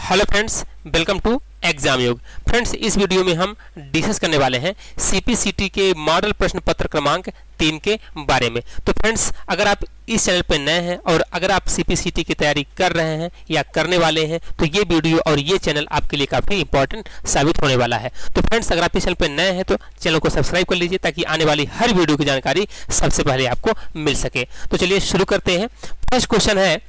Hello friends, welcome to exam Yog. Friends, इस video में हम डिस्कस करने वाले हैं सीपीसीटी के मॉडल प्रश्न पत्र क्रमांक 3 के बारे में। तो फ्रेंड्स, अगर आप इस चैनल पर नए हैं और अगर आप सीपीसीटी की तैयारी कर रहे हैं या करने वाले हैं तो ये वीडियो और ये चैनल आपके लिए काफ़ी इंपॉर्टेंट साबित होने वाला है। तो फ्रेंड्स, अगर आप इस चैनल पर नए हैं तो चैनल को सब्सक्राइब कर लीजिए ताकि आने वाली हर वीडियो की जानकारी सबसे पहले आपको मिल सके। तो चलिए शुरू करते हैं। फर्स्ट क्वेश्चन है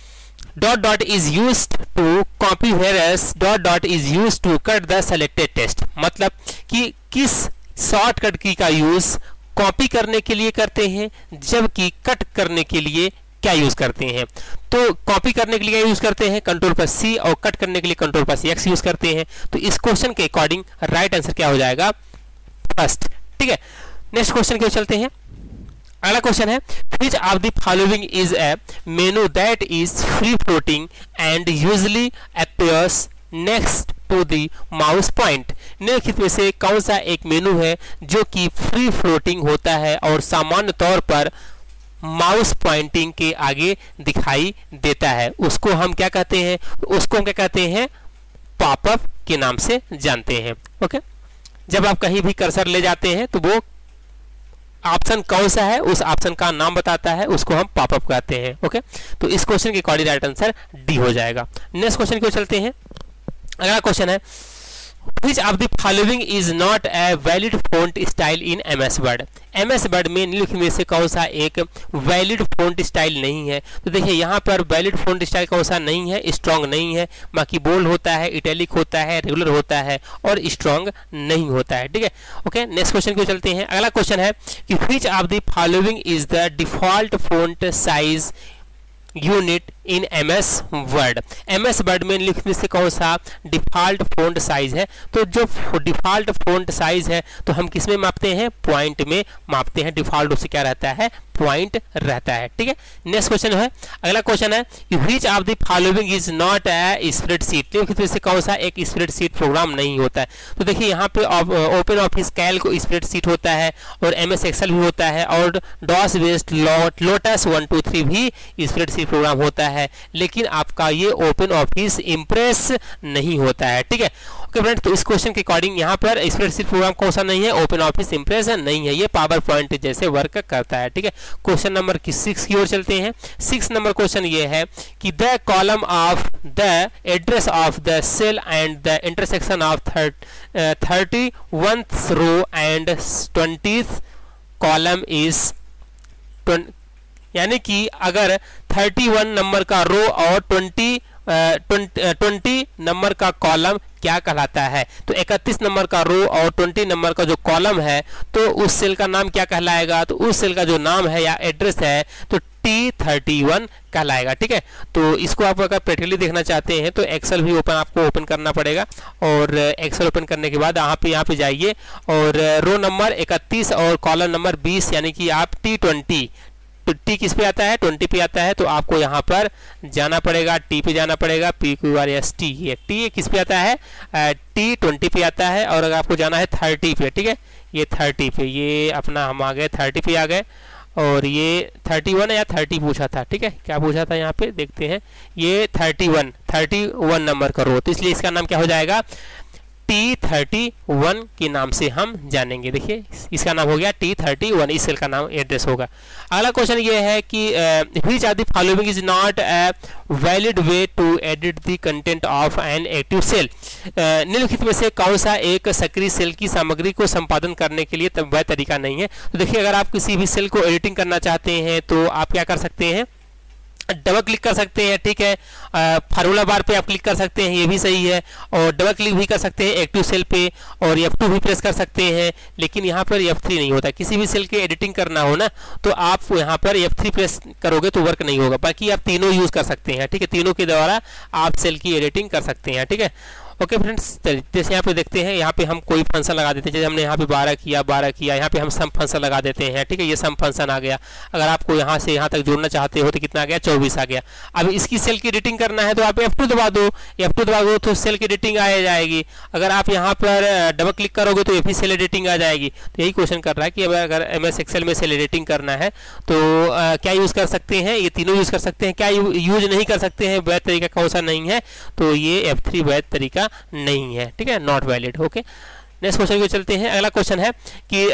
dot is used to copy whereas dot is used to cut the selected text। मतलब कि किस शॉर्टकट की का यूज कॉपी करने के लिए करते हैं जबकि कट करने के लिए क्या यूज करते हैं। तो कॉपी करने के लिए क्या यूज करते हैं, कंट्रोल पर सी, और कट करने के लिए कंट्रोल पर एक्स यूज करते हैं। तो इस क्वेश्चन के अकॉर्डिंग राइट आंसर क्या हो जाएगा, फर्स्ट। ठीक है, नेक्स्ट क्वेश्चन की ओर चलते हैं। अगला क्वेश्चन है which of the following is a menu that is free floating and usually appears next to the mouse point। निम्नलिखित में से कौन सा एक मेनू है जो कि फ्री फ्लोटिंग होता है और सामान्य तौर पर माउस पॉइंटिंग के आगे दिखाई देता है। उसको हम क्या कहते हैं, उसको हम क्या कहते हैं, पॉपअप के नाम से जानते हैं। ओके, जब आप कहीं भी कर्सर ले जाते हैं तो वो ऑप्शन कौन सा है उस ऑप्शन का नाम बताता है, उसको हम पॉपअप कहते हैं। ओके, तो इस क्वेश्चन के अकॉर्डिंग राइट आंसर डी हो जाएगा। नेक्स्ट क्वेश्चन की ओर चलते हैं। अगला क्वेश्चन है which of the following is not a valid font style in MS Word। MS Word में निम्नलिखित में से कौन सा एक वैलिड फॉन्ट स्टाइल नहीं है। तो देखिए यहाँ पर वैलिड फॉन्ट स्टाइल कौन सा नहीं है, स्ट्रॉन्ग नहीं है, बाकी बोल्ड होता है, इटैलिक होता है, रेगुलर होता है और स्ट्रॉन्ग नहीं होता है। ठीक है, ओके, नेक्स्ट क्वेश्चन को चलते हैं। अगला क्वेश्चन है कि which of the following is the default font size unit in MS Word। MS Word में लिखने में से कौन सा डिफॉल्ट फॉन्ट साइज है। तो जो डिफॉल्ट फॉन्ट साइज है तो हम किस में मापते हैं, पॉइंट में मापते हैं। डिफॉल्ट उससे क्या रहता है, पॉइंट रहता है। ठीक है, नेक्स्ट क्वेश्चन है। अगला क्वेश्चन है which of the following is not a spreadsheet. लिखने से कौन सा एक स्प्रेडशीट प्रोग्राम नहीं होता है। तो देखिए यहाँ पे ओपन ऑफिस कैल्क स्प्रेडशीट होता है और MS एक्सेल भी होता है और डॉस बेस्ड लोटस 1 2 3 भी स्प्रेडशीट प्रोग्राम होता है, लेकिन आपका ये ओपन ऑफिस इंप्रेस नहीं होता है। ठीक है, ओके फ्रेंड्स, तो इस क्वेश्चन के अकॉर्डिंग यहाँ पर स्प्रेडशीट प्रोग्राम कौन सा नहीं है, ओपन ऑफिस इंप्रेस नहीं है, ये पावर पॉइंट जैसे वर्क करता है। ठीक है, क्वेश्चन नंबर 6 की ओर चलते हैं। 6 नंबर क्वेश्चन ये है कि the column of the address of the cell and the intersection of 31th row and 20th column is, यानी कि अगर 31 नंबर का रो और 20 नंबर का कॉलम क्या कहलाता है। तो 31 नंबर का रो और 20 नंबर का जो कॉलम है तो उस सेल का नाम क्या कहलाएगा, तो उस सेल का जो नाम है या एड्रेस है तो T31 कहलाएगा। ठीक है, तो इसको आप अगर प्रैक्टिकली देखना चाहते हैं तो एक्सेल भी आपको ओपन करना पड़ेगा और एक्सेल ओपन करने के बाद यहाँ पे जाइए और रो नंबर 31 और कॉलम नंबर 20 यानी कि आप T20, तो टी किस पे आता है, 20 पे आता है, तो आपको यहाँ पर जाना पड़ेगा, टी पे जाना पड़ेगा, PQRST, ये टी किस पे आता है, T20 पे आता है। और अगर आपको जाना है 30 पे, ठीक है, ये 30 पे, ये अपना हम आ गए 30 पे आ गए और ये 31 या 30 पूछा था। ठीक है, क्या पूछा था यहाँ पे देखते हैं, ये 31 नंबर का रो, तो इसलिए इसका नाम क्या हो जाएगा, T31 के नाम से हम जानेंगे। देखिए इसका नाम हो गया T31, इस सेल का नाम एड्रेस होगा। अगला क्वेश्चन ये है कि which of the following is not a valid way to edit the content of an active cell. निम्नलिखित में से कौन सा एक सक्रिय सेल की सामग्री को संपादन करने के लिए वह तरीका नहीं है। तो देखिए अगर आप किसी भी सेल को एडिटिंग करना चाहते हैं तो आप क्या कर सकते हैं, डबल क्लिक कर सकते हैं। ठीक है, फार्मूला बार पे आप क्लिक कर सकते हैं, ये भी सही है, और डबल क्लिक भी कर सकते हैं एक्टिव सेल पे और F2 भी प्रेस कर सकते हैं, लेकिन यहाँ पर F3 नहीं होता। किसी भी सेल की एडिटिंग करना हो ना तो आप यहाँ पर F3 प्रेस करोगे तो वर्क नहीं होगा, बाकी आप तीनों यूज कर सकते हैं। ठीक है, तीनों के द्वारा आप सेल की एडिटिंग कर सकते हैं। ठीक है, ओके फ्रेंड्स, जैसे यहाँ पे देखते हैं, यहाँ पे हम कोई फंक्शन लगा देते हैं, जैसे हमने यहाँ पे 12 किया, यहाँ पे हम सम फंक्शन लगा देते हैं। ठीक है, ये सम फंक्शन आ गया। अगर आपको यहाँ से यहाँ तक जोड़ना चाहते हो तो कितना आ गया, 24 आ गया। अब इसकी सेल की एडिटिंग करना है तो आप F2 दबा दो, F2 दबा दो तो सेल की एडिटिंग आ जाएगी। अगर आप यहाँ पर डबल क्लिक करोगे तो ये भी सेल एडिटिंग आ जाएगी। तो यही क्वेश्चन कर रहा है कि अगर MS एक्सेल में सेल एडिटिंग करना है तो क्या यूज़ कर सकते हैं, ये तीनों यूज़ कर सकते हैं। क्या यूज नहीं कर सकते हैं, वैध तरीका कौन सा नहीं है, तो ये F3 वैध तरीका नहीं है। ठीक है, not valid. Okay, next question को चलते हैं। अगला क्वेश्चन है कि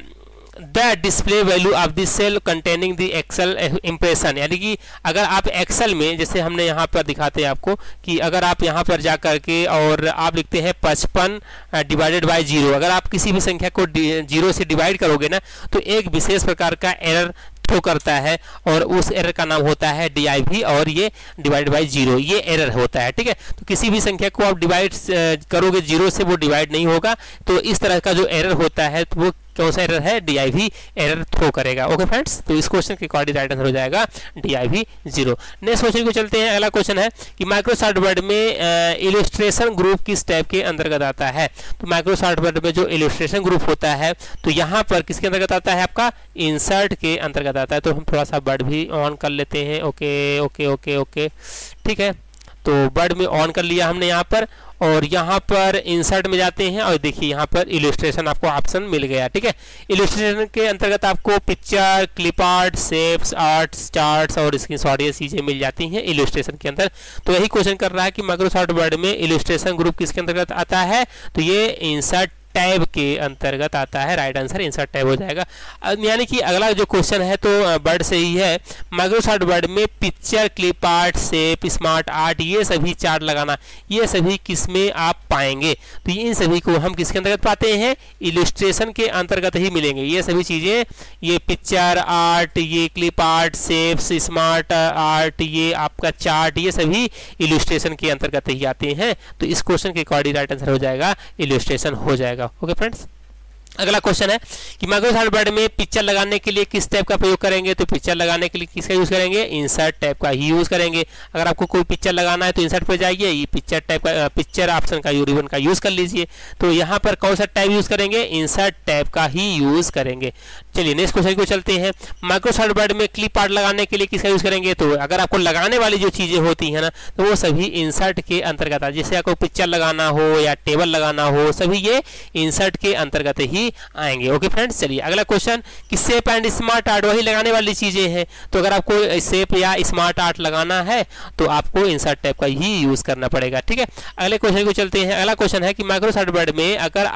the display value of this cell containing the excel impression, यानी कि अगर आप एक्सेल में, जैसे हमने यहाँ पर दिखाते हैं आपको कि अगर आप यहाँ पर जा करके और आप लिखते हैं 55 डिवाइडेड बाय 0, अगर आप किसी भी संख्या को 0 से डिवाइड करोगे ना तो एक विशेष प्रकार का एरर थ्रो करता है और उस एरर का नाम होता है DIV और ये डिवाइड बाय 0, ये एरर होता है। ठीक है, तो किसी भी संख्या को आप डिवाइड करोगे 0 से, वो डिवाइड नहीं होगा। तो इस तरह का जो एरर होता है तो वो कौन सा एरर है, DIV एरर थ्रो करेगा। ओके फ्रेंड्स, तो इस क्वेश्चन के अकॉर्डिंग राइट आंसर हो जाएगा DIV 0। नेक्स्ट क्वेश्चन को चलते हैं। अगला क्वेश्चन है कि माइक्रोसॉफ्ट वर्ड में इलस्ट्रेशन ग्रुप किस टाइप के अंतर्गत आता है। तो माइक्रोसॉफ्ट वर्ड में जो इलस्ट्रेशन ग्रुप होता है तो यहाँ पर किसके अंतर्गत आता है, आपका इंसर्ट के अंतर्गत आता है। तो हम थोड़ा सा वर्ड भी ऑन कर लेते हैं। ओके ओके ओके ओके, ठीक है, तो वर्ड में ऑन कर लिया हमने यहाँ पर, और यहाँ पर इंसर्ट में जाते हैं और देखिए यहाँ पर इलस्ट्रेशन आपको ऑप्शन मिल गया। ठीक है, इलस्ट्रेशन के अंतर्गत आपको picture, clip art, shapes, arts, charts और स्क्रीनशॉट ये चीज़ें मिल जाती हैं इलस्ट्रेशन के अंदर। तो यही क्वेश्चन कर रहा है कि माइक्रोसॉफ्ट वर्ड में इलस्ट्रेशन ग्रुप किसके अंतर्गत आता है, तो ये इंसर्ट टैब के अंतर्गत आता है। राइट आंसर इंसर्ट टैब हो जाएगा। यानी कि अगला जो क्वेश्चन है तो वर्ड से ही है। माइक्रोसॉफ्ट वर्ड में picture, clip art, shape, smart art ये सभी चार्ट लगाना, ये सभी किसमें आप पाएंगे, तो इन सभी को हम किसके अंतर्गत पाते हैं, इलस्ट्रेशन के अंतर्गत ही मिलेंगे। ये सभी चीज़ें, ये पिक्चर आर्ट, ये clip art, shapes, smart art, ये आपका चार्ट, ये सभी इलस्ट्रेशन के अंतर्गत ही आते हैं। तो इस क्वेश्चन के अकॉर्डिंग राइट आंसर हो जाएगा इलस्ट्रेशन हो जाएगा। ओके फ्रेंड्स, अगला क्वेश्चन है कि माइक्रोसॉफ्ट वर्ड में पिक्चर लगाने के लिए किस टैब का प्रयोग करेंगे, तो पिक्चर लगाने के लिए किसका यूज करेंगे, इंसर्ट टैब का ही यूज करेंगे। अगर आपको कोई पिक्चर लगाना है तो इंसर्ट पे जाइए, ये पिक्चर टैब का, पिक्चर ऑप्शन का रिबन का यूज कर लीजिए। तो यहाँ पर कौन सा टैब यूज करेंगे, इंसर्ट टैब का ही यूज करेंगे। चलिए नेक्स्ट क्वेश्चन को चलते हैं। माइक्रोसॉफ्ट वर्ड में क्लिप आर्ट लगाने के लिए किसका यूज करेंगे, तो अगर आपको लगाने वाली जो चीजें होती है ना तो वो सभी इंसर्ट के अंतर्गत आ, जैसे आपको पिक्चर लगाना हो या टेबल लगाना हो, सभी ये इंसर्ट के अंतर्गत ही आएंगे। ओके फ्रेंड्स, चलिए अगला क्वेश्चन कि शेप एंड स्मार्ट आर्ट वही लगाने वाली चीजें हैं। तो अगर आपको शेप या स्मार्ट आर्ट लगाना है तो आपको इंसर्ट टैब का ही यूज करना पड़ेगा। ठीक है, अगले क्वेश्चन को चलते हैं। अगला क्वेश्चन है कि माइक्रोसॉफ्ट वर्ड में अगर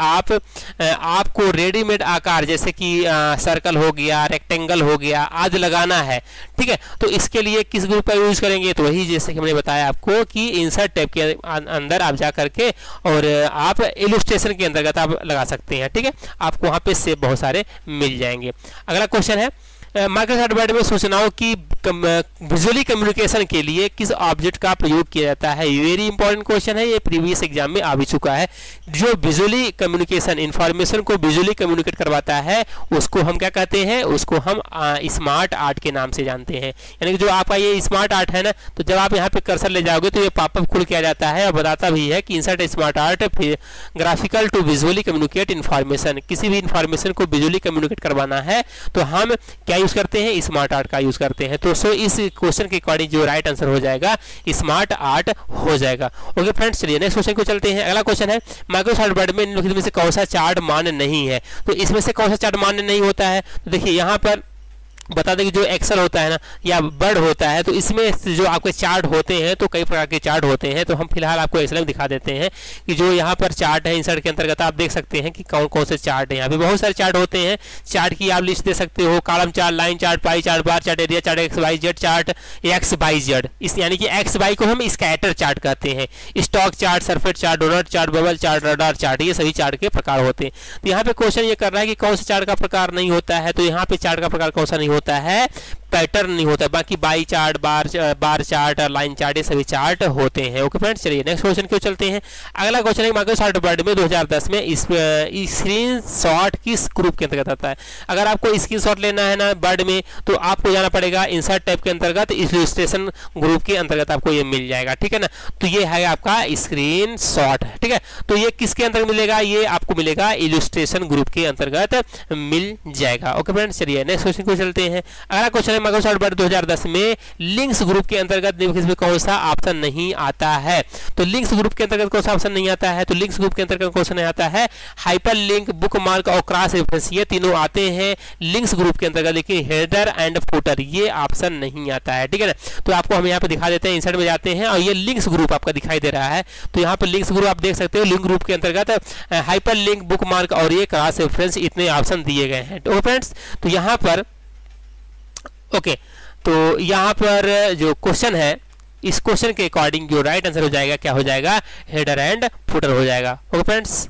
आपको रेडीमेड आकार जैसे कि सर्कल हो गया, रेक्टेंगल हो गया आदि लगाना है, ठीक है, तो इसके लिए किस ग्रुप का यूज करेंगे, तो वही जैसे कि हमने बताया आपको कि इंसर्ट टैब के अंदर आप जा करके और आप इलस्ट्रेशन के अंतर्गत आप लगा सकते हैं। ठीक है, आपको वहां पे शेप बहुत सारे मिल जाएंगे। अगला क्वेश्चन है माइक्रोसॉफ्ट वर्ड में सूचनाओं की विजुअली कम्युनिकेशन के लिए किस ऑब्जेक्ट का प्रयोग किया जाता है। वेरी इंपॉर्टेंट क्वेश्चन है, ये प्रीवियस एग्जाम में आ भी चुका है। जो विजुअली कम्युनिकेशन, इंफॉर्मेशन को विजुअली कम्युनिकेट करवाता है उसको हम क्या कहते हैं, उसको हम स्मार्ट आर्ट के नाम से जानते हैं। यानी कि जो आपका ये स्मार्ट आर्ट है ना, तो जब आप यहाँ पे कर्सर ले जाओगे तो ये पॉपअप खुल के आ जाता है और बताता भी है कि insert smart art graphical to visually communicate information. किसी भी इन्फॉर्मेशन को विजुअली कम्युनिकेट करवाना है तो हम क्या यूज करते हैं, स्मार्ट आर्ट का यूज करते हैं। तो सो इस क्वेश्चन के अकॉर्डिंग जो राइट आंसर हो जाएगा स्मार्ट आर्ट हो जाएगा। ओके फ्रेंड्स, चलिए नेक्स्ट क्वेश्चन को चलते हैं। अगला क्वेश्चन है माइक्रोसॉफ्ट वर्ड में निम्नलिखित में से कौन सा चार्ट मान्य नहीं है। तो इसमें से कौन सा चार्ट मान्य नहीं होता है, तो देखिए यहाँ पर बता दें कि जो एक्सेल होता है ना या वर्ड होता है तो इसमें जो आपके चार्ट होते हैं तो कई प्रकार के चार्ट होते हैं। तो हम फिलहाल आपको एक्सेल में दिखा देते हैं कि जो यहाँ पर चार्ट है इंसर्ट के अंतर्गत आप देख सकते हैं कि कौन कौन से चार्ट है। यहाँ पे बहुत सारे चार्ट होते हैं, चार्ट की आप लिस्ट दे सकते हो, column chart, line chart, pie chart, bar chart, area chart, X Y Z chart, X Y Z, इस यानी कि एक्स वाई को हम स्कैटर चार्ट कहते हैं, stock chart, surface chart, donut chart, bubble chart, radar chart, ये सभी chart के प्रकार होते हैं। तो यहाँ पे क्वेश्चन ये कर रहा है कि कौन से चार्ट का प्रकार नहीं होता है, तो यहाँ पे चार्ट का प्रकार कौन सा नहीं होता है, पैटर्न नहीं होता है। बाकी pie chart, bar chart, line chart, ये सभी चार्ट होते हैं। ओके फ्रेंड्स, चलिए नेक्स्ट क्वेश्चन क्यों चलते हैं। अगला क्वेश्चन है माइक्रोसॉफ्ट वर्ड में 2010 में स्क्रीन शॉट किस ग्रुप के अंतर्गत आता है। अगर आपको स्क्रीन शॉट लेना है ना वर्ड में, तो आपको जाना पड़ेगा इंसर्ट टैब के अंतर्गत, इलस्ट्रेशन ग्रुप के अंतर्गत आपको ये मिल जाएगा, ठीक है ना। तो ये है आपका स्क्रीन शॉट, ठीक है। तो ये किसके अंतर्गत मिलेगा, ये आपको मिलेगा इलस्ट्रेशन ग्रुप के अंतर्गत मिल जाएगा। ओके फ्रेंड्स, चलिए नेक्स्ट क्वेश्चन को चलते हैं। अगला क्वेश्चन है माइक्रोसॉफ्ट वर्ड 2010 में लिंक्स ग्रुप के अंतर्गत निम्नलिखित में कौन सा ऑप्शन नहीं आता है। तो लिंक्स ग्रुप के अंतर्गत कौन सा ऑप्शन नहीं आता है, तो लिंक्स ग्रुप के अंतर्गत कौन सा नहीं आता है, हाइपर लिंक, बुकमार्क और क्रॉस रेफरेंस, ये तीनों आते हैं लिंक्स ग्रुप के अंतर्गत, लेकिन हेडर एंड फुटर ये ऑप्शन नहीं आता है, ठीक है ना। तो आपको हम यहाँ पे दिखा देते हैं, इंसर्ट में जाते हैं और ये लिंक्स ग्रुप आपका दिखाई दे रहा है। तो यहाँ पे लिंक्स ग्रुप आप देख सकते हो, लिंक ग्रुप के अंतर्गत हाइपर लिंक, बुकमार्क और ये क्रॉस रेफरेंस, इतने ऑप्शन दिए गए हैं। तो फ्रेंड्स, तो यहाँ पर ओके, तो यहाँ पर जो क्वेश्चन है, इस क्वेश्चन के अकॉर्डिंग जो राइट आंसर हो जाएगा, क्या हो जाएगा, हेडर एंड फुटर हो जाएगा। Okay friends,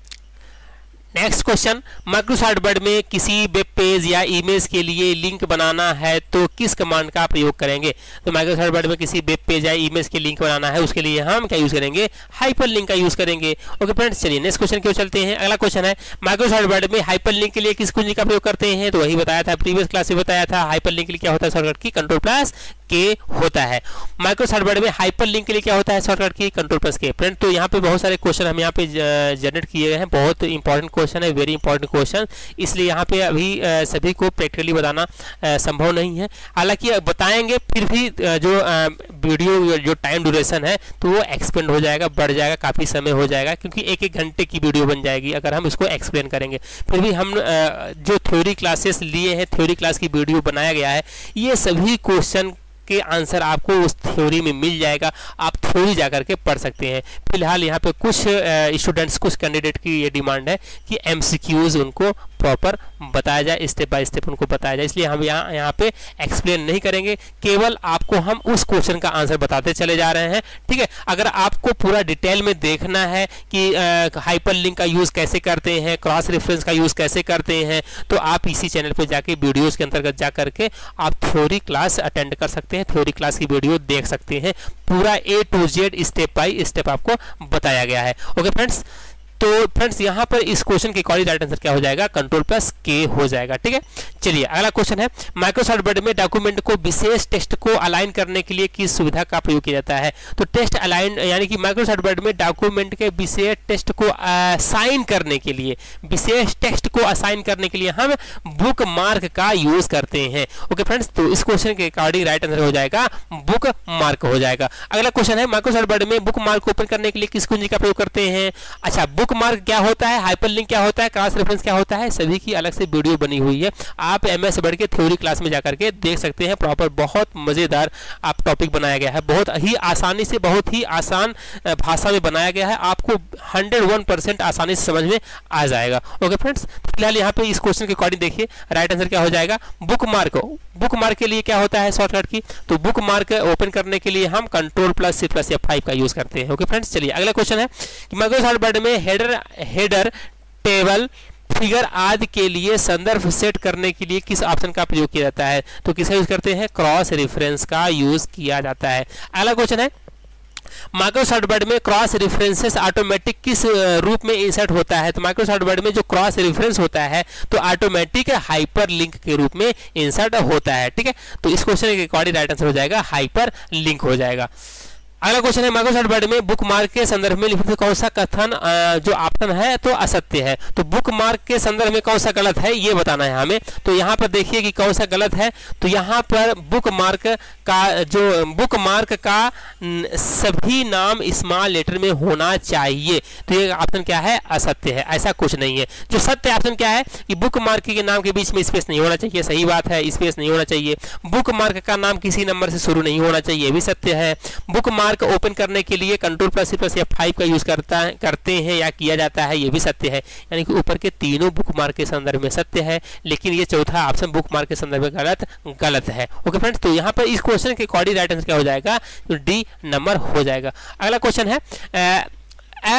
next question, Microsoft Word में किसी वेब पेज या इमेज के लिए लिंक बनाना है तो किस कमांड का प्रयोग करेंगे। तो माइक्रोसॉफ्ट वर्ड में किसी वेब पेज या इमेज के लिंक बनाना है, उसके लिए हम क्या यूज करेंगे, हाइपर लिंक का यूज करेंगे। ओके फ्रेंड्स, चलिए नेक्स्ट क्वेश्चन की ओर चलते हैं। अगला क्वेश्चन है माइक्रोसॉफ्ट वर्ड में हाइपर लिंक के लिए किस कुंजी का प्रयोग करते हैं। तो वही बताया था, प्रीवियस क्लास में बताया था, हाइपर लिंक के लिए क्या होता है, शॉर्टकट की Ctrl+K होता है। माइक्रोसॉफ्ट वर्ड में हाइपर लिंक के लिए क्या होता है, शॉर्टकट की Ctrl+K। फ्रेंड, तो यहाँ पे बहुत सारे क्वेश्चन हम यहाँ पे जनरेट किए गए हैं, बहुत इंपॉर्टेंट क्वेश्चन है, वेरी इंपॉर्टेंट क्वेश्चन, इसलिए यहाँ पे अभी सभी को प्रैक्टिकली बताना संभव नहीं है। हालांकि बताएंगे, फिर भी जो वीडियो जो टाइम ड्यूरेशन है तो वो एक्सपेंड हो जाएगा, बढ़ जाएगा, काफ़ी समय हो जाएगा, क्योंकि एक घंटे की वीडियो बन जाएगी अगर हम इसको एक्सप्लेन करेंगे। फिर भी हम जो थ्योरी क्लासेस लिए हैं, थ्योरी क्लास की वीडियो बनाया गया है, ये सभी क्वेश्चन के आंसर आपको उस थ्योरी में मिल जाएगा, आप थ्योरी जाकर के पढ़ सकते हैं। फिलहाल यहाँ पे कुछ स्टूडेंट्स, कुछ कैंडिडेट की ये डिमांड है कि MCQs उनको प्रॉपर बताया जाए, स्टेप बाय स्टेप उनको बताया जाए, इसलिए हम यहाँ पे एक्सप्लेन नहीं करेंगे, केवल आपको हम उस क्वेश्चन का आंसर बताते चले जा रहे हैं, ठीक है। अगर आपको पूरा डिटेल में देखना है कि हाइपर लिंक का यूज़ कैसे करते हैं, क्रॉस रेफरेंस का यूज़ कैसे करते हैं, तो आप इसी चैनल पर जाके वीडियोज़ के अंतर्गत जा करके आप थ्योरी क्लास अटेंड कर सकते हैं, थ्योरी क्लास की वीडियो देख सकते हैं, पूरा A to Z step by step आपको बताया गया है। ओके फ्रेंड्स, तो फ्रेंड्स यहाँ पर इस क्वेश्चन के अकॉर्डिंग राइट आंसर क्या हो जाएगा, Ctrl+K हो जाएगा, ठीक है। चलिए अगला क्वेश्चन है माइक्रोसॉफ्ट वर्ड में डॉक्यूमेंट को विशेष टेक्स्ट को अलाइन करने के लिए किस सुविधा का प्रयोग किया जाता है। तो टेक्स्ट अलाइन यानी कि माइक्रोसॉफ्ट वर्ड में डॉक्यूमेंट के विशेष टेक्स्ट को असाइन करने के लिए, विशेष टेक्स्ट को असाइन करने के लिए हम बुक मार्क का यूज करते हैं। ओके फ्रेंड्स, तो इस क्वेश्चन के अकॉर्डिंग राइट आंसर हो जाएगा बुक मार्क हो जाएगा। अगला क्वेश्चन है माइक्रोसॉफ्ट वर्ड में बुक मार्क ओपन करने के लिए किस कुंजी का प्रयोग करते हैं। अच्छा, बुक मार्क क्या होता है, हाइपरलिंक क्या होता है, क्रॉस रेफरेंस क्या होता है, सभी की अलग से वीडियो बनी हुई है, आप MS वर्ड के थ्योरी क्लास में जाकर के देख सकते हैं। प्रॉपर बहुत मजेदार आप टॉपिक बनाया गया है, बहुत ही आसानी से, बहुत ही आसान भाषा में बनाया गया है, आपको 101% आसानी से समझ में आ जाएगा। ओके फ्रेंड्स, फिलहाल यहाँ पे इस क्वेश्चन के अकॉर्डिंग देखिए राइट आंसर क्या हो जाएगा, बुक मार्क। बुक मार्क के लिए क्या होता है शॉर्टकट की, तो बुक मार्क ओपन करने के लिए हम Ctrl+C+F5 का यूज करते हैं। ओके फ्रेंड्स, चलिए अगला क्वेश्चन है कि माइक्रोसॉफ्ट वर्ड में हेडर, टेबल, फिगर आदि के लिए संदर्भ सेट करने के लिए किस ऑप्शन का प्रयोग किया जाता है। तो किसका यूज करते हैं, क्रॉस रेफरेंस का यूज किया जाता है। अगला क्वेश्चन है माइक्रोसॉफ्ट वर्ड में क्रॉस रेफरेंसेस ऑटोमेटिक किस रूप में इंसर्ट होता है। तो माइक्रोसॉफ्ट वर्ड में जो क्रॉस रेफरेंस होता है तो ऑटोमेटिक हाइपर लिंक के रूप में इंसर्ट होता है, ठीक है। तो इस क्वेश्चन के अकॉर्डिंग राइट आंसर हो जाएगा हाइपर लिंक हो जाएगा। अगला क्वेश्चन है माइक्रोसॉफ्ट वर्ड में बुक मार्क के संदर्भ में लिखित कौन सा कथन जो ऑप्शन है तो असत्य है। तो बुक मार्क के संदर्भ में कौन सा गलत है ये बताना है हमें। तो यहाँ पर देखिए कि कौन सा गलत है। तो यहाँ पर बुक मार्क का सभी नाम स्मॉल लेटर में होना चाहिए। तो ये ऑप्शन क्या है, असत्य है, ऐसा कुछ नहीं है। जो सत्य ऑप्शन क्या है कि बुक मार्क के नाम के बीच में स्पेस नहीं होना चाहिए, सही बात है, स्पेस नहीं होना चाहिए। बुक मार्क का नाम किसी नंबर से शुरू नहीं होना चाहिए, भी सत्य है। बुक मार्क ओपन करने के लिए Ctrl+C+F5 का यूज करते हैं या किया जाता है, ये भी सत्य है। यानी कि ऊपर के तीनों बुक मार्क के संदर्भ में सत्य है, लेकिन ये चौथा ऑप्शन बुक मार्क के संदर्भ में गलत है। ओके फ्रेंड्स, तो यहाँ पर इस क्वेश्चन के अकॉर्डिंग राइट आंसर क्या हो जाएगा, तो D नंबर हो जाएगा। अगला क्वेश्चन है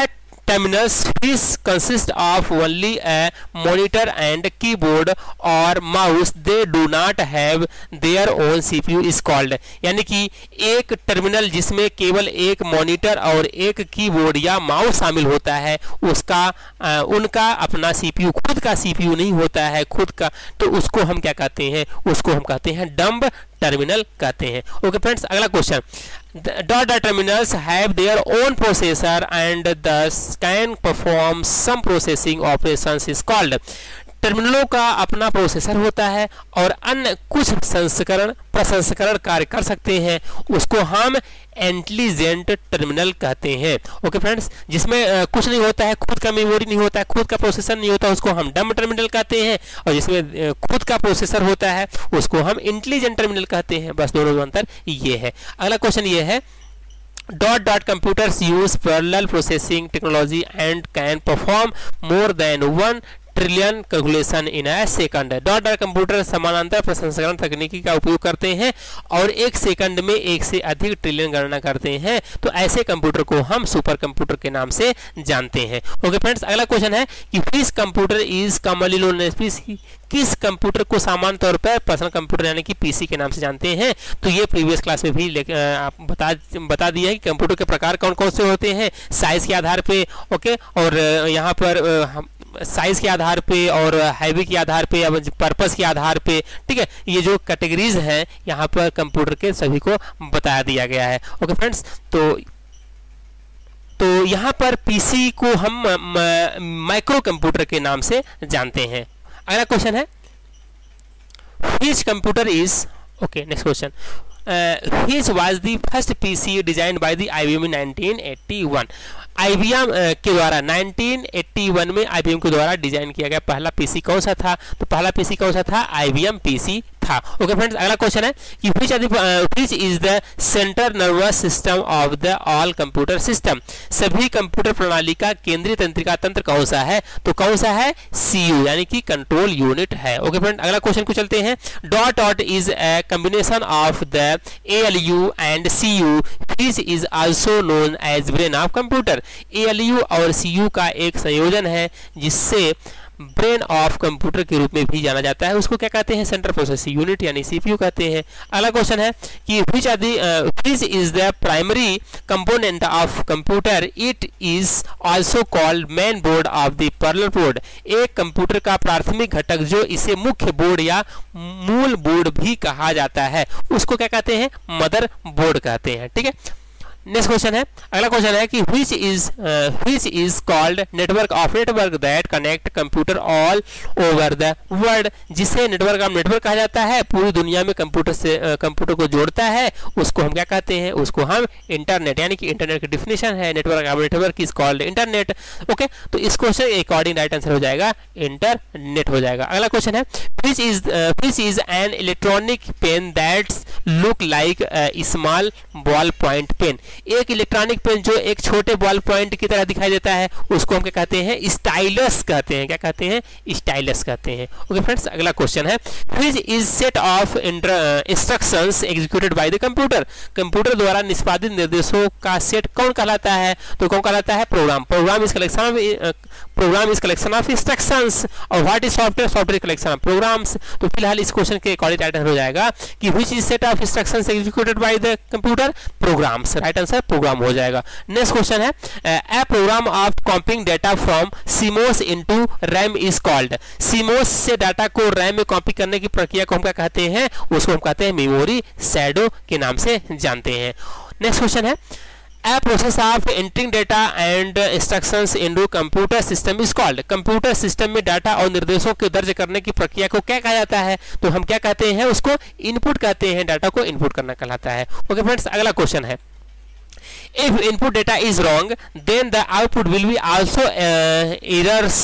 terminals which consist of only a monitor and keyboard or mouse, they do not have their own CPU is called। यानी कि एक टर्मिनल जिसमें केवल एक मॉनिटर और एक कीबोर्ड या माउस शामिल होता है, उनका अपना CPU, खुद का CPU नहीं होता है खुद का, तो उसको हम क्या कहते हैं? उसको हम कहते हैं डम्ब टर्मिनल कहते हैं। ओके फ्रेंड्स, अगला question, dot terminals have their own processor and thus can perform some processing operations is called। टर्मिनलों का अपना प्रोसेसर होता है और अन्य कुछ प्रसंस्करण कार्य कर सकते हैं, उसको हम इंटेलिजेंट टर्मिनल कहते हैं। ओके फ्रेंड्स, जिसमें कुछ नहीं होता है, खुद का मेमोरी नहीं होता है, खुद का प्रोसेसर नहीं होता, उसको हम डम्ब टर्मिनल कहते हैं, और जिसमें खुद का प्रोसेसर होता है उसको हम इंटेलिजेंट टर्मिनल कहते हैं। बस दोनों में अंतर ये है। अगला क्वेश्चन ये है, dot computers use parallel processing technology and can perform more than 1 trillion calculation in a second. Dot computer समानांतर प्रसंस्करण तकनीकी का उपयोग करते हैं और एक सेकंड में 1 से अधिक ट्रिलियन गणना करते हैं, तो ऐसे कंप्यूटर को हम सुपर कंप्यूटर के नाम से जानते हैं। ओके फ्रेंड्स, अगला क्वेश्चन है कि which computer is commonly known as PC, किस कंप्यूटर को सामान्य तौर पर पर्सनल कंप्यूटर यानी कि पीसी के नाम से जानते हैं? तो ये प्रीवियस क्लास में भी आप बता दिया है कि कंप्यूटर के प्रकार कौन कौन से होते हैं साइज के आधार पे। ओके, और यहाँ पर साइज के आधार पे और हैवी के आधार पे या पर्पस के आधार पे, ठीक है, ये जो कैटेगरीज हैं यहाँ पर कंप्यूटर के सभी को बता दिया गया है। ओके फ्रेंड्स, तो यहाँ पर पीसी को हम माइक्रो कंप्यूटर के नाम से जानते हैं। अगला क्वेश्चन है, which computer is, okay, next question, which was the first PC designed by the IBM in 1981। IBM के द्वारा 1981 में IBM के द्वारा डिजाइन किया गया पहला पीसी कौन सा था? तो पहला पीसी कौन सा था? IBM पीसी था। ओके फ्रेंड्स, अगला क्वेश्चन है कि which is the central nervous system of the all computer system। सभी कंप्यूटर प्रणाली का केंद्रीय तंत्रिका तंत्र कौन सा है? तो कौन सा है? CU यानी कि कंट्रोल यूनिट है। ओके फ्रेंड, अगला क्वेश्चन को चलते हैं। Dot is a combination of the ALU and CU which is also known as brain of computer। ALU और CU का एक संयोजन है जिससे ब्रेन ऑफ कंप्यूटर के रूप में भी जाना जाता है, उसको क्या कहते हैं? सेंट्रल प्रोसेसिंग यूनिट यानी CPU कहते हैं। अगला क्वेश्चन है कि which is the primary component of computer, it is also called main board of the parallel board। एक कंप्यूटर का प्राथमिक घटक जो इसे मुख्य बोर्ड या मूल बोर्ड भी कहा जाता है, उसको क्या कहते हैं? मदर बोर्ड कहते हैं। ठीक है, नेक्स्ट क्वेश्चन है, अगला क्वेश्चन है कि which is called network of network that connect computer all over the world। जिसे नेटवर्क कहा जाता है, पूरी दुनिया में कंप्यूटर को जोड़ता है, उसको हम क्या कहते हैं? उसको हम इंटरनेट, यानी कि इंटरनेट की डिफिनेशन है network of network is called internet. Okay, तो इस क्वेश्चन के अकॉर्डिंग राइट आंसर हो जाएगा इंटरनेट हो जाएगा। अगला क्वेश्चन है which is an electronic pen that look like a small ball point pen। एक इलेक्ट्रॉनिक पेन जो एक छोटे बॉल पॉइंट की तरह दिखाई देता है, उसको हम क्या कहते हैं? स्टाइलस कहते हैं। क्या कहते हैं? स्टाइलस कहते हैं। ओके फ्रेंड्स, अगला क्वेश्चन है which is set of instructions executed by the computer। Computer द्वारा निष्पादित निर्देशों का सेट कौन कहलाता है? तो कौन कहलाता है? Program. Program is collection of instructions. और what is software? Software collection of programs. तो फिलहाल इस क्वेश्चन के अकॉर्डिंग राइट आंसर हो जाएगा कि which is set of instructions executed by the computer, programs. Right answer program हो जाएगा। नेक्स्ट क्वेश्चन है a program of copying data from CMOS into RAM is called. CMOS से data को RAM में copy करने की प्रक्रिया को हम क्या कहते हैं? उसको हम कहते हैं मेमोरी शैडो के नाम से जानते हैं। नेक्स्ट क्वेश्चन है A process of entering data and instructions into computer system is called। Computer system में डाटा और निर्देशों को दर्ज करने की प्रक्रिया को क्या कहा जाता है? तो हम क्या कहते हैं? उसको इनपुट कहते हैं। डाटा को इनपुट करना कहलाता है। ओके फ्रेंड्स, अगला क्वेश्चन है if input data is wrong then the output will be also errors,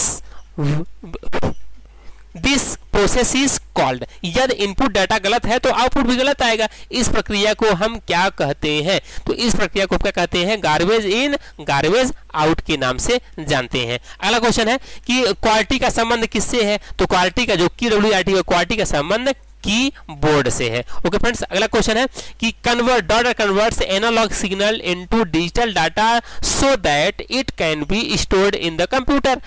this process is called। यदि इनपुट डाटा गलत है तो आउटपुट भी गलत आएगा। इस प्रक्रिया को हम क्या कहते हैं? तो इस प्रक्रिया को क्या कहते हैं? गार्बेज इन गार्बेज आउट के नाम से जानते हैं। अगला क्वेश्चन है कि क्वालिटी का संबंध किससे है? तो क्वालिटी का जो QWERTY है, क्वालिटी का संबंध कीबोर्ड से है। ओके फ्रेंड्स, अगला क्वेश्चन है कि डॉटर converts analog signal into digital data so that it can be stored in the computer.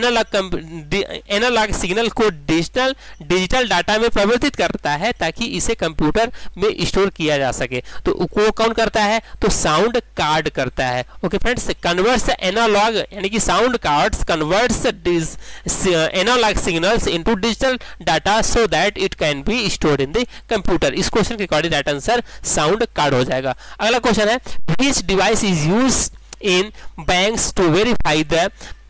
Analog signal को डिजिटल डाटा में परिवर्तित करता है ताकि इसे कंप्यूटर में स्टोर किया जा सके। तो वो कौन करता है? तो साउंड कार्ड करता है। ओके फ्रेंड्स, कन्वर्ट्स एनालॉग यानी कि sound cards converts analog signals into digital data so that it can be stored in the computer. इस क्वेश्चन के according right answer sound card हो जाएगा। अगला क्वेश्चन है which device is used in banks to verify the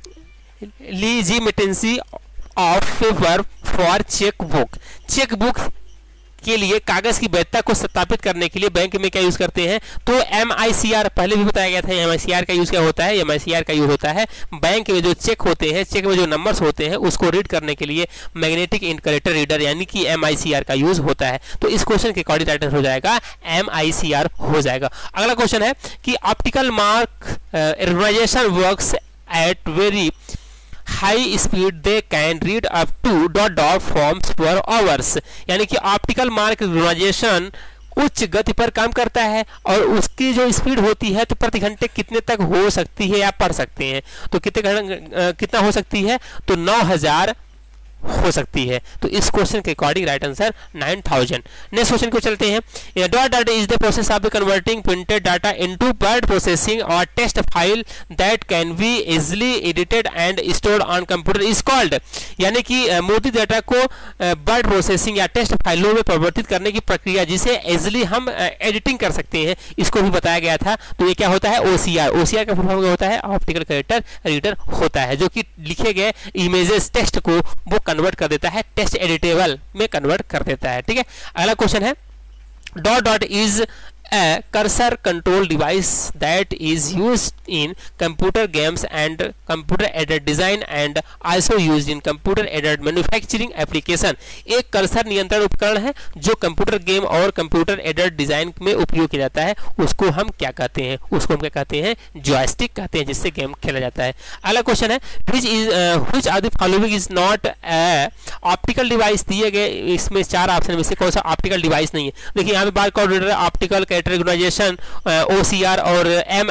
legitimacy of paper for checkbook। Checkbook के लिए कागज की वैधता को सत्यापित करने के लिए बैंक में क्या यूज करते हैं? तो MICR, पहले भी बताया गया था MICR का यूज क्या होता है। MICR का यूज होता है बैंक में जो चेक होते हैं, चेक में जो नंबर्स होते हैं उसको रीड करने के लिए मैग्नेटिक इंकरेक्टर रीडर यानी कि MICR का यूज होता है। तो इस क्वेश्चन के अकॉर्डिंग राइट आंसर हो जाएगा MICR हो जाएगा। अगला क्वेश्चन है कि optical mark recognition works at very high speed they can read up to forms per hours. यानी कि ऑप्टिकल मार्क रिकॉग्निशन उच्च गति पर काम करता है और उसकी जो स्पीड होती है तो प्रति घंटे कितने तक हो सकती है या पढ़ सकते हैं? तो कितना हो सकती है? तो 9000 हो सकती है। तो इस क्वेश्चन के according right answer 9000। Next question को चलते हैं। Dot data is the process of converting printed data into word processing और text file that can be easily edited and stored on computer is called. यानी कि मोदी data को word processing या text फाइलों में परिवर्तित करने की प्रक्रिया जिसे इजीली हम एडिटिंग कर सकते हैं, इसको भी बताया गया था। तो ये क्या होता है? OCR। OCR का फुल फॉर्म क्या होता है? ऑप्टिकल कैरेक्टर रीडर होता है, जो कि लिखे गए इमेजेस टेक्स्ट को वो कन्वर्ट कर देता है, टेक्स्ट एडिटेबल में कन्वर्ट कर देता है। ठीक है, अगला क्वेश्चन है dot is a cursor control device that is used in computer games and computer aided design and also used in computer aided manufacturing application। एक कर्सर नियंत्रण उपकरण है जो कंप्यूटर गेम और कंप्यूटर एडेड डिजाइन में उपयोग किया जाता है। उसको हम क्या कहते हैं? उसको हम क्या कहते हैं? जॉयस्टिक कहते हैं, जिससे गेम खेला जाता है। अगला क्वेश्चन है which of the following is not a optical device. दिए गए इसमें 4 ऑप्शन में से कौन सा ऑप्टिकल डिवाइस नहीं है? देखिए यहाँ पे barcode reader, optical characterization, OCR और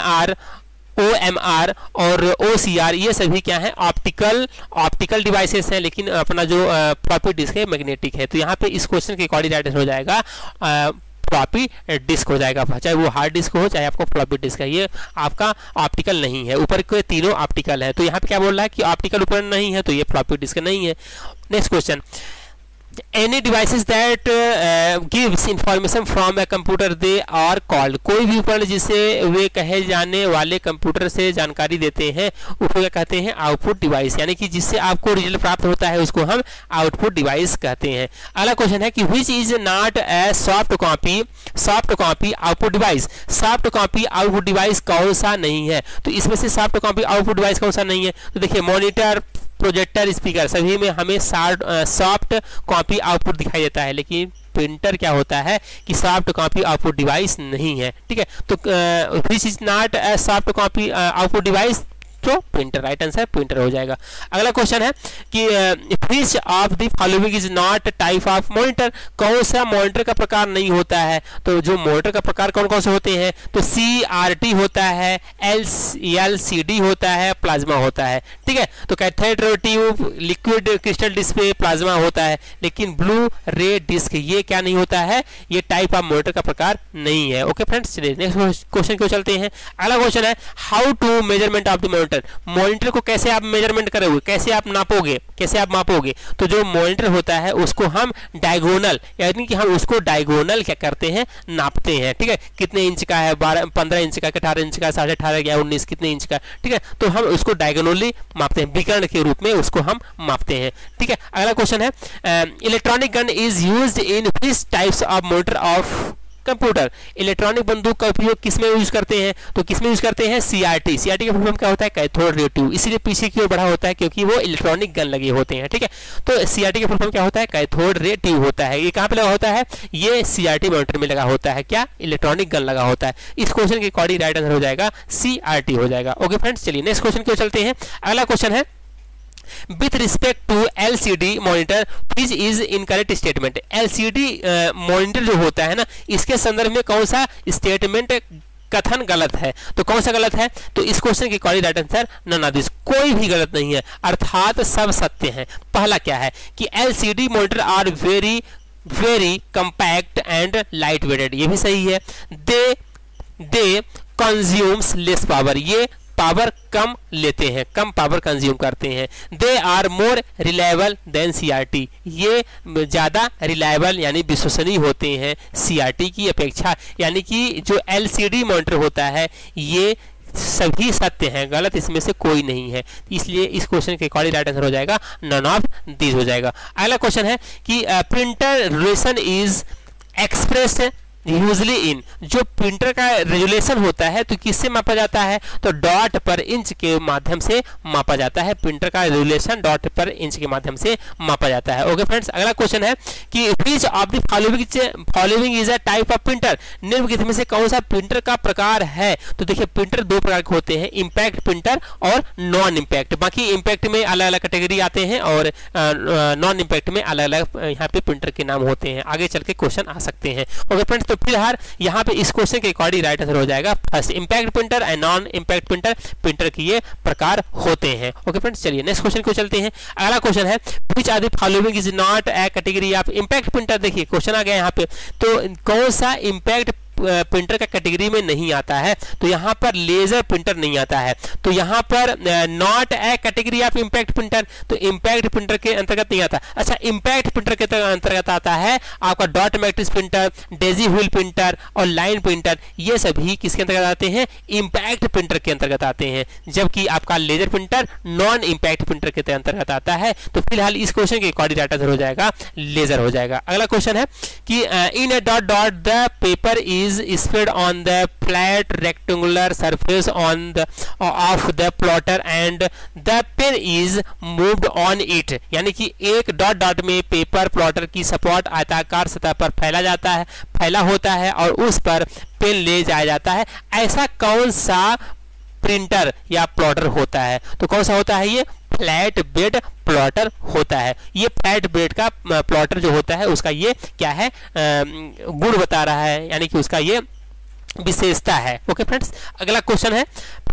OMR और OCR, ये सभी क्या है? ऑप्टिकल डिवाइसेस हैं, लेकिन अपना जो फ्लॉपी डिस्क है मैग्नेटिक है। तो यहाँ पे इस क्वेश्चन के अकॉर्डिंग राइट आंसर हो जाएगा फ्लॉपी डिस्क हो जाएगा, चाहे वो हार्ड डिस्क हो चाहे आपको फ्लॉपी डिस्क है। ये आपका ऑप्टिकल नहीं है, ऊपर के तीनों ऑप्टिकल है। तो यहाँ पे क्या बोल रहा है कि ऑप्टिकल उपकरण नहीं है, तो ये फ्लॉपी डिस्क नहीं है। Next question, any devices that gives information from a computer they are called। कोई भी उपकरण जिसे वे कहे जाने वाले कंप्यूटर से जानकारी देते हैं उसको क्या कहते हैं? Output device. यानी कि जिससे आपको रिजल्ट प्राप्त होता है उसको हम आउटपुट डिवाइस कहते हैं। अगला क्वेश्चन है कि which is not a soft copy output device. Soft copy output device कौन सा नहीं है? तो इसमें से सॉफ्ट कॉपी आउटपुट डिवाइस कौन सा नहीं है? तो देखिए मॉनिटर, प्रोजेक्टर, स्पीकर, सभी में हमें सॉफ्ट कॉपी आउटपुट दिखाई देता है, लेकिन प्रिंटर क्या होता है कि सॉफ्ट कॉपी आउटपुट डिवाइस नहीं है। ठीक है, तो this is not a soft copy output device, तो प्रिंटर राइट आंसर प्रिंटर हो जाएगा। अगला क्वेश्चन है कि which of the following is not type of monitor. कौन सा मॉनिटर का प्रकार नहीं होता है? तो जो मॉनिटर का प्रकार कौन कौन से होते हैं? तो CRT होता है, LCD होता है, प्लाज्मा होता है। ठीक है, तो cathode ray tube, liquid crystal display, plasma होता है, लेकिन ब्लू रे डिस्क ये क्या नहीं होता है? ये टाइप ऑफ मॉनिटर का प्रकार नहीं है। ओके फ्रेंड्स, चलिए नेक्स्ट क्वेश्चन को चलते हैं। अगला क्वेश्चन है how to measurement of the monitor. Monitor को कैसे आप मेजरमेंट करोगे, कैसे आप नापोगे, कैसे आप मापोगे? तो जो मॉनिटर होता है उसको हम डायगोनल, यानी कि हम उसको डायगोनल क्या करते हैं? नापते हैं। ठीक है, कितने इंच का है? 15 इंच का, 18 इंच का, 18.5 या 19, कितने इंच का? ठीक है, तो हम उसको डायगोनली मापते हैं, विकर्ण के रूप में उसको हम मापते हैं। ठीक है, अगला क्वेश्चन है electronic gun is used in which types of motor of computer. Electronic बंदूक का उपयोग किसमें यूज करते हैं? तो किसमें यूज करते हैं? CRT। CRT का फुल फॉर्म क्या होता है? Cathode ray tube. इसीलिए पीछे की ओर बढ़ा होता है क्योंकि वो इलेक्ट्रॉनिक गन लगे होते हैं। ठीक है, तो CRT का फुल फॉर्म क्या होता है? कैथोड रे ट्यूब होता है। ये कहाँ पे लगा होता है? ये CRT मॉनिटर में लगा होता है। क्या? इलेक्ट्रॉनिक गन लगा होता है। इस क्वेश्चन के अकॉर्डिंग राइट आंसर हो जाएगा CRT हो जाएगा। ओके फ्रेंड्स, चलिए नेक्स्ट क्वेश्चन की ओर चलते हैं। अगला क्वेश्चन है with respect to LCD monitor which is incorrect statement. LCD monitor जो होता है ना, इसके संदर्भ में कौन सा स्टेटमेंट कथन गलत है? तो कौन सा गलत है? तो इस क्वेश्चन की correct right answer none of this, कोई भी गलत नहीं है, अर्थात सब सत्य है। पहला क्या है कि LCD monitor are very very compact and light weighted, ये भी सही है। दे कंज्यूम्स लेस पावर, ये पावर कम लेते हैं, कम पावर कंज्यूम करते हैं। They are more reliable than CRT, ये ज़्यादा रिलायबल यानी विश्वसनीय होते हैं सीआरटी की अपेक्षा। यानी कि जो एलसीडी मॉनिटर होता है ये सभी सत्य हैं, गलत इसमें से कोई नहीं है। इसलिए इस क्वेश्चन के अकॉर्डिंग राइट आंसर हो जाएगा नन ऑफ दिस हो जाएगा। अगला क्वेश्चन है कि printer resolution is expressed usually in, जो प्रिंटर का रेजुलेशन होता है तो किससे मापा जाता है? तो डॉट पर इंच के माध्यम से मापा जाता है। प्रिंटर का रेजुलेशन डॉट पर इंच के माध्यम से मापा जाता है। ओके फ्रेंड्स, अगला क्वेश्चन है कि which of the following is a type of printer, निम्नलिखित में से कौन सा प्रिंटर का प्रकार है? तो देखिए प्रिंटर दो प्रकार के होते हैं, इंपैक्ट प्रिंटर और नॉन इंपैक्ट। बाकी इंपैक्ट में अलग अलग कैटेगरी आते हैं और नॉन इंपैक्ट में अलग अलग यहाँ पे प्रिंटर के नाम होते हैं, आगे चल के क्वेश्चन आ सकते हैं। ओके फ्रेंड्स, तो फिलहाल यहाँ पे इस क्वेश्चन के अकॉर्डिंग राइट आंसर हो जाएगा first, impact printer and non impact printer, printer के ये प्रकार होते हैं। ओके फ्रेंड्स, चलिए नेक्स्ट क्वेश्चन को चलते हैं। अगला क्वेश्चन है which are the following is not a category of impact printer. देखिए क्वेश्चन आ गया यहाँ पे, तो कौन सा इंपैक्ट प्रिंटर का कैटेगरी में नहीं आता है? तो यहाँ पर लेजर प्रिंटर नहीं आता है, तो यहाँ पर not a category of impact printer, तो इंपैक्ट प्रिंटर के अंतर्गत नहीं आता। अच्छा, इंपैक्ट प्रिंटर के अंतर्गत आता है आपका dot matrix printer, daisy wheel printer और लाइन प्रिंटर, ये सभी किसके अंतर्गत आते हैं? इंपैक्ट प्रिंटर के अंतर्गत आते हैं, जबकि आपका laser printer non impact printer के अंतर्गत आता है। तो फिलहाल इस क्वेश्चन के अकॉर्डिंग राइट आंसर हो जाएगा लेजर हो जाएगा। अगला क्वेश्चन है कि in a dot dot the paper is spread on the flat rectangular surface of the plotter and the pen is moved on it, यानी कि एक डॉट डॉट में पेपर प्लॉटर की सपाट आयताकार सतह पर फैला होता है और उस पर पेन ले जाया जाता है। ऐसा कौन सा प्रिंटर या प्लॉटर होता है? तो कौन सा होता है? ये फ्लैट बेड प्लॉटर होता है। ये फ्लैट बेड का प्लॉटर जो होता है उसका ये क्या है, गुण बता रहा है, यानी कि उसका ये विशेषता है। ओके फ्रेंड्स, अगला क्वेश्चन है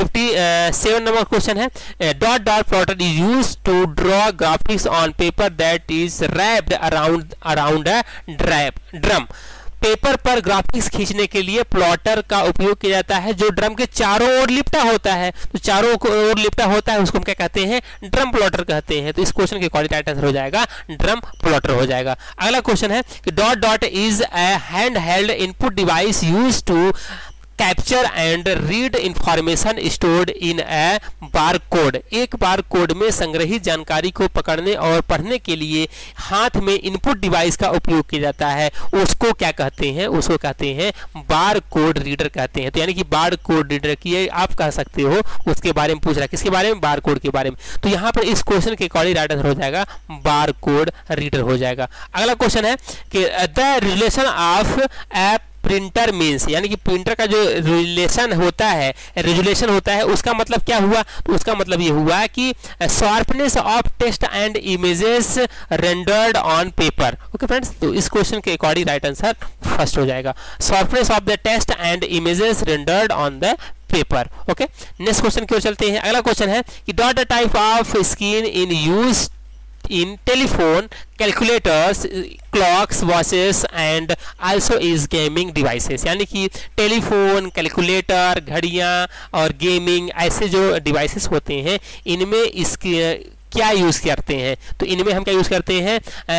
57 नंबर क्वेश्चन है dot dot plotter is used to draw graphics on paper that is wrapped around a drum. Paper पर ग्राफिक्स खींचने के लिए प्लॉटर का उपयोग किया जाता है जो ड्रम के चारों ओर लिपटा होता है। तो चारों ओर लिपटा होता है उसको हम क्या कहते हैं? ड्रम प्लॉटर कहते हैं। तो इस क्वेश्चन के अकॉर्डिंग राइट आंसर हो जाएगा ड्रम प्लॉटर हो जाएगा। अगला क्वेश्चन है कि dot dot is a hand held input device used to capture and read information stored in a bar code. एक बार कोड में संग्रहित जानकारी को पकड़ने और पढ़ने के लिए हाथ में इनपुट डिवाइस का उपयोग किया जाता है, उसको क्या कहते हैं? उसको कहते हैं बार कोड रीडर कहते हैं। तो यानी कि बार कोड रीडर की आप कह सकते हो, उसके बारे में पूछ रहा है, किसके बारे में? बार कोड के बारे में। तो यहाँ पर इस क्वेश्चन के अकॉर्डिंग राइट आंसर हो जाएगा बार कोड रीडर हो जाएगा। अगला क्वेश्चन है कि the relation of a printer means, यानी कि प्रिंटर का जो रिलेशन होता है, रेजुलेशन होता है, उसका मतलब क्या हुआ? तो उसका मतलब ये हुआ कि sharpness of text and images rendered on paper. Okay friends, तो इस क्वेश्चन के अकॉर्डिंग राइट आंसर फर्स्ट हो जाएगा, sharpness of the text and images rendered on the paper. Okay, next question की ओर चलते हैं। अगला क्वेश्चन है कि dot the type of screen in use in telephone, calculators, clocks, watches and also is gaming devices। यानी कि telephone, calculator, घड़ियां और गेमिंग ऐसे जो डिवाइसेस होते हैं इनमें इसके क्या यूज़ करते हैं? तो इनमें हम क्या यूज़ करते हैं?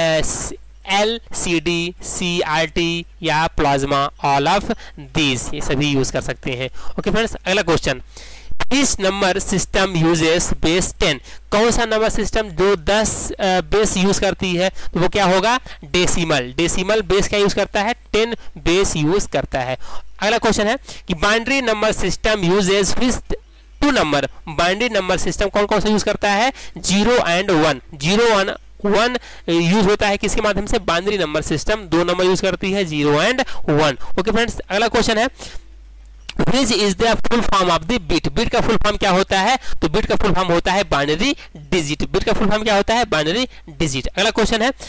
LCD, CRT या प्लाज्मा, ऑल ऑफ दीज ये सभी यूज़ कर सकते हैं। ओके फ्रेंड्स, अगला क्वेश्चन, इस नंबर सिस्टम यूजेस बेस 10। कौन सा नंबर सिस्टम जो 10 बेस यूज करती है? तो वो क्या होगा? डेसिमल। डेसिमल बेस क्या यूज करता है? 10 बेस यूज करता है। अगला क्वेश्चन है कि binary number system uses with 2 number. Binary number system कौन कौन सा यूज करता है? 0 एंड 1। 0 1 यूज होता है किसके माध्यम से? Binary number system 2 number use करती है, 0 एंड 1। ओके फ्रेंड्स, अगला क्वेश्चन है which is the full form of the bit. Bit का फुल फॉर्म क्या होता है? तो बिट का फुल फॉर्म होता है बाइनरी डिजिट। बिट का फुल फॉर्म क्या होता है? Binary digit. अगला क्वेश्चन है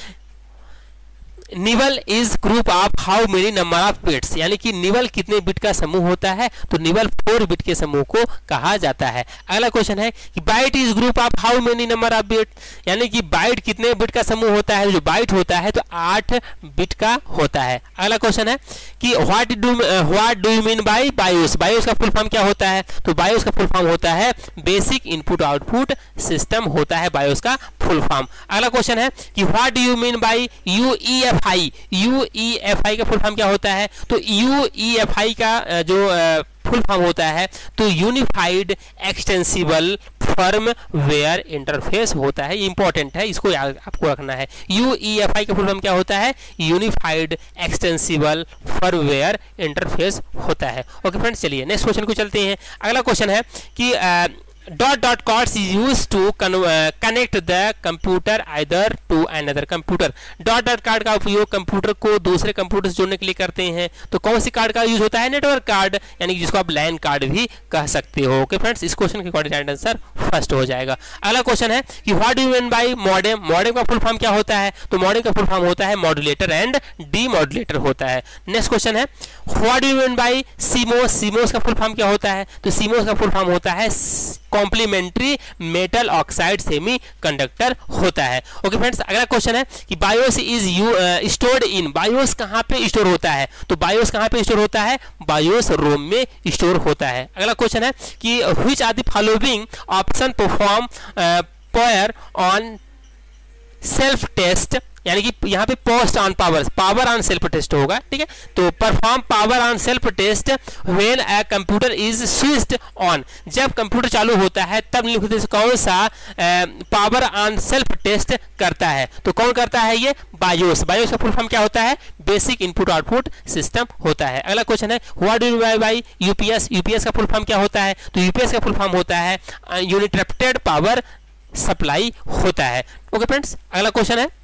nibble is group of how many number of bits, यानी कि निबल कितने बिट का समूह होता है? तो निबल 4 बिट के समूह को कहा जाता है। अगला क्वेश्चन है कि byte is group of how many number of bit, यानी कि बाइट कितने बिट का समूह होता है? जो बाइट होता है तो 8 बिट का होता है। अगला क्वेश्चन है कि what do you mean by BIOS. BIOS का फुल फॉर्म क्या होता है? तो बायोस का फुल फॉर्म होता है बेसिक इनपुट आउटपुट सिस्टम होता है बायोस का फुल फॉर्म। अगला क्वेश्चन है कि what do you mean by UEFI. UEFI का फुल फॉर्म क्या होता है? तो यूईएफआई का जो फुल फॉर्म होता है तो यूनिफाइड एक्सटेंसिबल फर्मवेयर इंटरफेस होता है। ये इंपॉर्टेंट है, इसको आपको रखना है। यूईएफआई का फुल फॉर्म क्या होता है? यूनिफाइड एक्सटेंसिबल फर्मवेयर इंटरफेस होता है। ओके फ्रेंड्स, चलिए नेक्स्ट क्वेश्चन को चलते हैं। अगला क्वेश्चन है कि dot cords is used to connect the computer either to another computer. Dot card का उपयोग कंप्यूटर को दूसरे कंप्यूटर से जोड़ने के लिए करते हैं। तो कौन सी कार्ड का यूज होता है? नेटवर्क कार्ड, यानी कि जिसको आप लैन कार्ड भी कह सकते हो। ओके फ्रेंड्स, इस क्वेश्चन का करेक्ट आंसर फर्स्ट हो जाएगा। अगला क्वेश्चन है कि what do you mean by modem. Modem का फुल फॉर्म क्या होता है? तो मॉडेम का फुल फॉर्म होता है मॉड्यूलेटर एंड डीमॉड्यूलेटर होता है। नेक्स्ट क्वेश्चन है what do you mean by CMOS. CMOS का फुल फॉर्म क्या होता है? तो सीमोस का फुल फॉर्म होता है कॉम्प्लीमेंट्री मेटल ऑक्साइड सेमीकंडक्टर होता है। ओके फ्रेंड्स, अगला क्वेश्चन है कि BIOS is stored in. BIOS कहां पे स्टोर होता है? तो बायोस कहां पे स्टोर होता है? बायोस रोम में स्टोर होता है। अगला क्वेश्चन है कि which are the following option perform power on self test, यानी कि यहाँ पे POST on power on self test होगा। ठीक है, तो perform power on self test when a computer is switched on. जब कंप्यूटर चालू होता है तब निम्नलिखित से कौन सा पावर ऑन सेल्फ टेस्ट करता है? तो कौन करता है? ये बायोस। बायोस का फुल फॉर्म क्या होता है? बेसिक इनपुट आउटपुट सिस्टम होता है। अगला क्वेश्चन है what do you mean by UPS. UPS का फुल फॉर्म क्या होता है? तो यूपीएस का फुल फॉर्म होता है यूनिटरप्टेड पावर सप्लाई होता है। ओके फ्रेंड्स, अगला क्वेश्चन है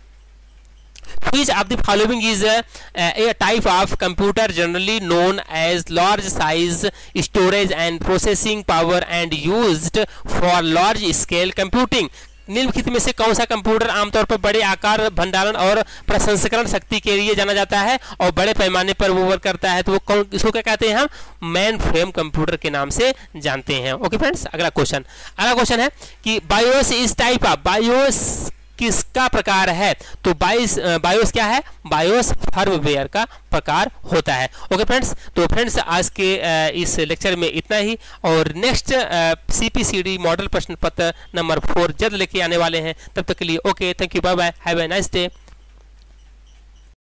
which of the following is a type of computer generally known as large size storage and processing power and used for large scale computing। निम्नलिखित में से कौन सा कंप्यूटर आमतौर पर बड़े आकार, भंडारण और प्रसंस्करण शक्ति के लिए जाना जाता है और बड़े पैमाने पर वो वर्क करता है? तो वो कौन, इसको क्या कहते हैं? हम मेन फ्रेम कंप्यूटर के नाम से जानते हैं। ओके फ्रेंड्स, अगला क्वेश्चन है कि BIOS is type of. BIOS किसका प्रकार है? तो बायोस क्या है? बायोस फर्मवेयर का प्रकार होता है। ओके फ्रेंड्स, तो फ्रेंड्स आज के इस लेक्चर में इतना ही, और नेक्स्ट CPCD मॉडल प्रश्न पत्र नंबर 4 जल्द लेके आने वाले हैं। तब तक के लिए okay, thank you, bye bye, have a nice day.